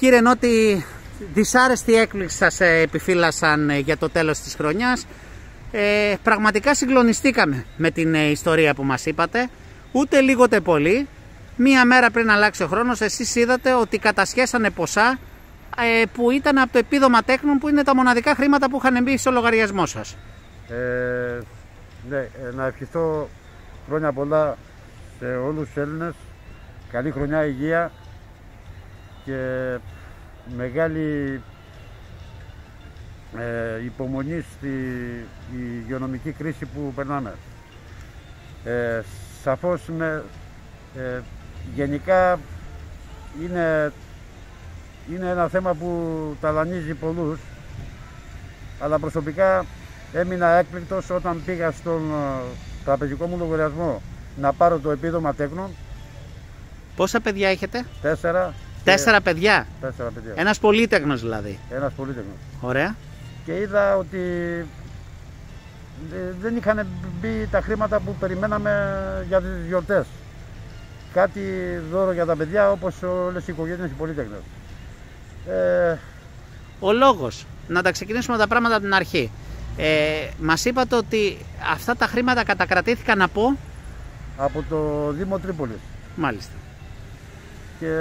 Κύριε Νότη, δυσάρεστη έκπληξη σας επιφύλασαν για το τέλος της χρονιάς. Πραγματικά συγκλονιστήκαμε με την ιστορία που μας είπατε. Ούτε λίγο ούτε πολύ. Μία μέρα πριν αλλάξει ο χρόνος, εσείς είδατε ότι κατασχέσανε ποσά που ήταν από το επίδομα τέκνων, που είναι τα μοναδικά χρήματα που είχαν μπει στο λογαριασμό σας. Ναι, να ευχηθώ χρόνια πολλά σε όλους τους Έλληνες. Καλή χρονιά, υγεία και μεγάλη υπομονή στη υγειονομική κρίση που περνάμε. Σαφώς γενικά είναι ένα θέμα που ταλανίζει πολλούς, αλλά προσωπικά έμεινα έκπληκτος όταν πήγα στον τραπεζικό μου λογαριασμό να πάρω το επίδομα τέκνων. Πόσα παιδιά έχετε? 4. 4 παιδιά. 4 παιδιά. Ένας πολύτεκνος δηλαδή. Ένας πολύτεκνος. Ωραία. Και είδα ότι δεν είχαν μπει τα χρήματα που περιμέναμε για τις γιορτές. Κάτι δώρο για τα παιδιά, όπως όλες οι οικογένειες οι πολύτεκνες. Ο λόγος, να τα ξεκινήσουμε τα πράγματα από την αρχή. Μας είπατε ότι αυτά τα χρήματα κατακρατήθηκαν από το Δήμο Τρίπολης. Μάλιστα. Και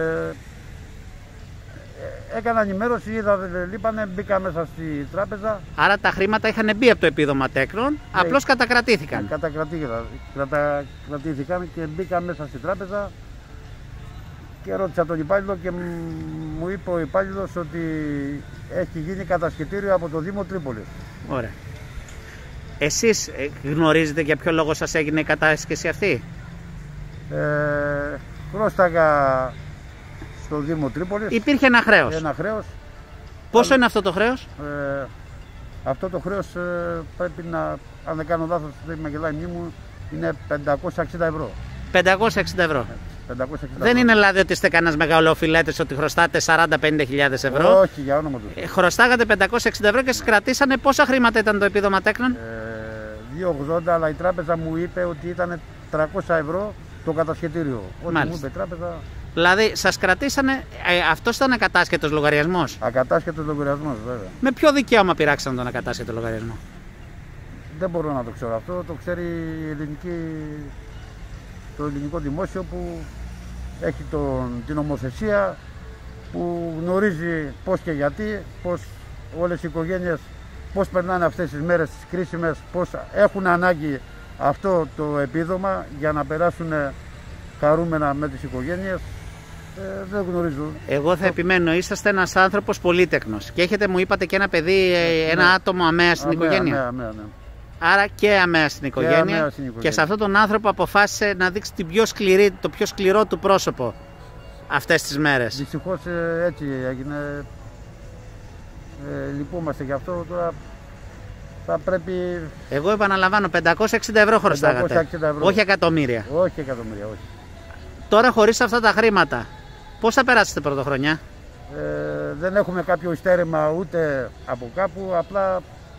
έκανα ενημέρωση, είδα λείπανε, μπήκα μέσα στη τράπεζα. Άρα τα χρήματα είχαν μπει από το επίδομα τέκνων, απλώς κατακρατήθηκαν. Κατακρατήθηκαν και μπήκα μέσα στη τράπεζα και ρώτησα τον υπάλληλο και μου είπε ο υπάλληλος ότι έχει γίνει κατασχετήριο από το Δήμο Τρίπολης. Ωραία. Εσείς γνωρίζετε για ποιο λόγο σας έγινε η κατάσχεση αυτή? Πρόσταγα στο Δήμο Τρίπολης. Υπήρχε ένα χρέος. Ένα χρέος. Πόσο είναι αυτό το χρέος? Αυτό το χρέος πρέπει να, αν δεν κάνω λάθος, δεν με γελάει η μνήμη μου, είναι 560 ευρώ. 560 ευρώ. 560 δεν ευρώ. Είναι δηλαδή ότι είστε κανένας μεγαλοφιλέτης, ότι χρωστάτε 40-50 χιλιάδες ευρώ. Όχι, για όνομα του. Χρωστάγατε 560 ευρώ και σας κρατήσανε πόσα χρήματα ήταν το επίδομα τέκνων? 2,80, αλλά η τράπεζα μου είπε ότι ήταν 300 ευρώ το κατασχετήριο. Ό,τι μου είπε η τράπεζα. Δηλαδή σας κρατήσανε, αυτός ήταν ακατάσχετος λογαριασμός? Ακατάσχετος λογαριασμός, βέβαια. Με ποιο δικαίωμα πειράξαν τον ακατάσχετο λογαριασμό? Δεν μπορώ να το ξέρω αυτό, το ξέρει το ελληνικό δημόσιο που έχει την νομοθεσία, που γνωρίζει πώς και γιατί, πώς όλες οι οικογένειες πώς περνάνε αυτές τις μέρες τις κρίσιμες, πώς έχουν ανάγκη αυτό το επίδομα για να περάσουν χαρούμενα με τις οικογένειες. Δεν γνωρίζω. Εγώ θα επιμένω, είσαστε ένας άνθρωπος πολύτεκνος και έχετε, μου είπατε, και ένα παιδί, ένα άτομο αμαία στην οικογένεια. Ναι. Άρα και αμαία στην οικογένεια. Και σε αυτόν τον άνθρωπο αποφάσισε να δείξει το πιο σκληρό του πρόσωπο αυτές τις μέρες. Δυστυχώς έτσι έγινε. Λυπούμαστε γι' αυτό. Τώρα θα πρέπει... Εγώ επαναλαμβάνω, 560 ευρώ χρωστάγατε. 560 ευρώ. Όχι εκατομμύρια. Όχι εκατομμύρια, όχι. Τώρα, χωρίς αυτά τα χρήματα, πώς θα περάσετε πρωτοχρονιά? Δεν έχουμε κάποιο υστέρημα ούτε από κάπου, απλά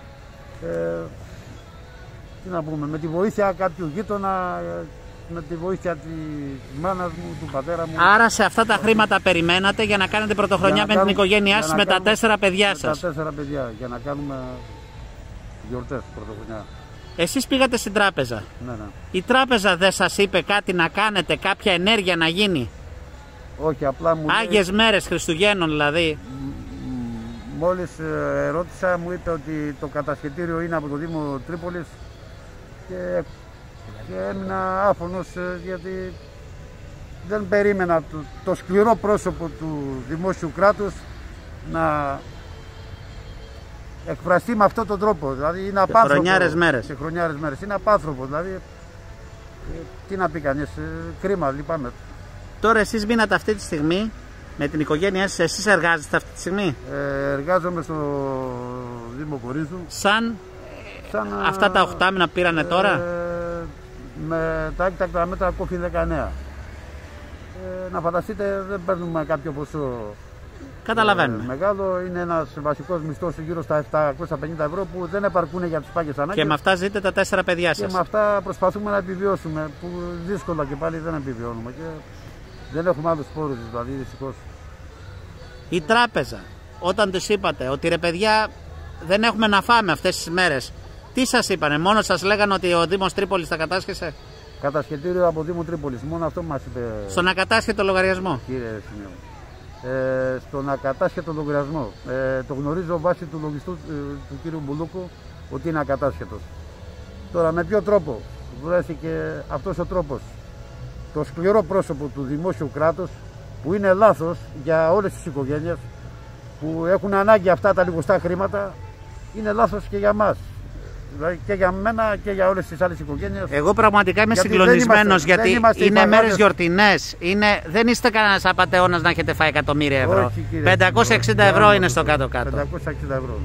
τι να πούμε, με τη βοήθεια κάποιου γείτονα, με τη βοήθεια της μάνας μου, του πατέρα μου. Άρα σε αυτά τα χρήματα περιμένατε για να κάνετε πρωτοχρονιά με την οικογένειά σας, με τα 4 παιδιά σας? Με τα 4 παιδιά, για να κάνουμε γιορτές πρωτοχρονιά. Εσείς πήγατε στην τράπεζα. Ναι. Η τράπεζα δεν σας είπε κάτι να κάνετε, κάποια ενέργεια να γίνει? Όχι, απλά μου Άγιες μέρες, Χριστουγέννων δηλαδή. Μόλις ρώτησα, μου είπε ότι το κατασχετήριο είναι από το Δήμο Τρίπολης και έμεινα άφωνος, γιατί δεν περίμενα το σκληρό πρόσωπο του δημόσιου κράτους να εκφραστεί με αυτόν τον τρόπο. Δηλαδή είναι απάνθρωπο. Σε χρονιάρες μέρες. Είναι απάνθρωπο. Δηλαδή, τι να πει κανείς, κρίμα, λυπάμαι. Τώρα εσείς μείνατε αυτή τη στιγμή με την οικογένειά σας, εσείς εργάζεστε αυτή τη στιγμή? Εργάζομαι στο Δήμο Κορίνθου. Σαν αυτά τα 8 μήνα πήρανε τώρα? Με τα έκτακτα μέτρα COVID-19. Να φανταστείτε, δεν παίρνουμε κάποιο ποσό Καταλαβαίνουμε. Μεγάλο, είναι ένας βασικός μισθός γύρω στα 750 ευρώ που δεν επαρκούν για τις πάγιες ανάγκες. Και με αυτά ζείτε τα 4 παιδιά σας. Και με αυτά προσπαθούμε να επιβιώσουμε, που δύσκολα και πάλι δεν επιβιώνουμε και δεν έχουμε άλλους πόρους, δηλαδή, δυστυχώς. Η τράπεζα, όταν τους είπατε ότι ρε παιδιά δεν έχουμε να φάμε αυτές τις μέρες, τι σας είπανε? Μόνο σας λέγανε ότι ο Δήμος Τρίπολης τα κατάσχεσε? Κατασχετήριο από Δήμο Τρίπολης, μόνο αυτό μας είπε. Στον ακατάσχετο λογαριασμό. Κύριε Σημείο. Στον ακατάσχετο λογαριασμό. Το γνωρίζω βάσει του λογιστού του κύριου Μπουλούκου ότι είναι ακατάσχετος. Τώρα με ποιο τρόπο βρέθηκε αυτός ο τρόπος? Το σκληρό πρόσωπο του δημόσιου κράτους, που είναι λάθος για όλες τις οικογένειες που έχουν ανάγκη αυτά τα λιγοστά χρήματα, είναι λάθος και για μας. Δηλαδή και για μένα και για όλες τις άλλες οικογένειες. Εγώ πραγματικά είμαι συγκλονισμένος, γιατί είναι μέρες γιορτινές. Δεν είστε κανένας απατεώνας να έχετε φάει εκατομμύρια ευρώ. Όχι, κύριε, 560 ευρώ είναι στο κάτω-κάτω. 560 ευρώ.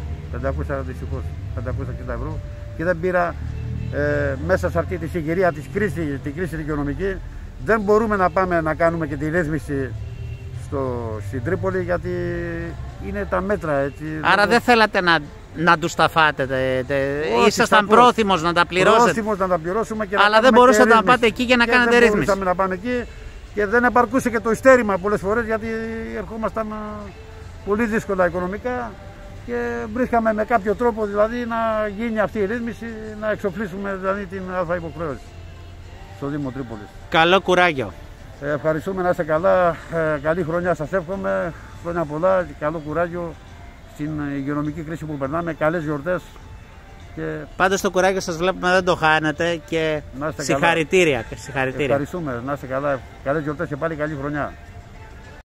560 ευρώ. Και δεν πήρα μέσα σε αυτή τη συγκυρία της κρίσης, την κρίση οικονομική, δεν μπορούμε να πάμε να κάνουμε και τη ρύθμιση στην Τρίπολη, γιατί είναι τα μέτρα έτσι. Άρα δεν θέλατε να τους τα φάτε? Ήσασταν πρόθυμος να τα πληρώσετε? Πρόθυμος να τα πληρώσουμε, αλλά δεν μπορούσατε να πάτε εκεί για να κάνετε ρύθμιση? Δεν μπορούσαμε να πάμε εκεί και δεν επαρκούσε και το ειστέρημα πολλές φορές, γιατί ερχόμασταν πολύ δύσκολα οικονομικά και βρίσκαμε με κάποιο τρόπο δηλαδή να γίνει αυτή η ρύθμιση, να εξοφλήσουμε δηλαδή την αλφα υποχρέωση στο Δήμο Τρίπολης. Καλό κουράγιο. Ευχαριστούμε, να είστε καλά. Καλή χρονιά σας εύχομαι. Χρόνια πολλά και καλό κουράγιο στην υγειονομική κρίση που περνάμε. Καλές γιορτές. Πάντως το κουράγιο σας βλέπουμε δεν το χάνετε και συγχαρητήρια. Ευχαριστούμε. Να είστε καλά. Καλές γιορτές και πάλι καλή χρονιά.